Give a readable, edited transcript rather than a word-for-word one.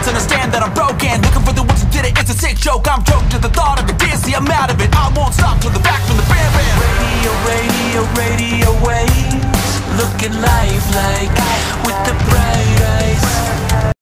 fans understand that I'm broken. Looking for the ones who did it, it's a sick joke. I'm choked to the thought of it, dizzy, I'm out of it. I won't stop till the back from the bare end. Radio, radio, radio waves. Look at life like with the bright eyes.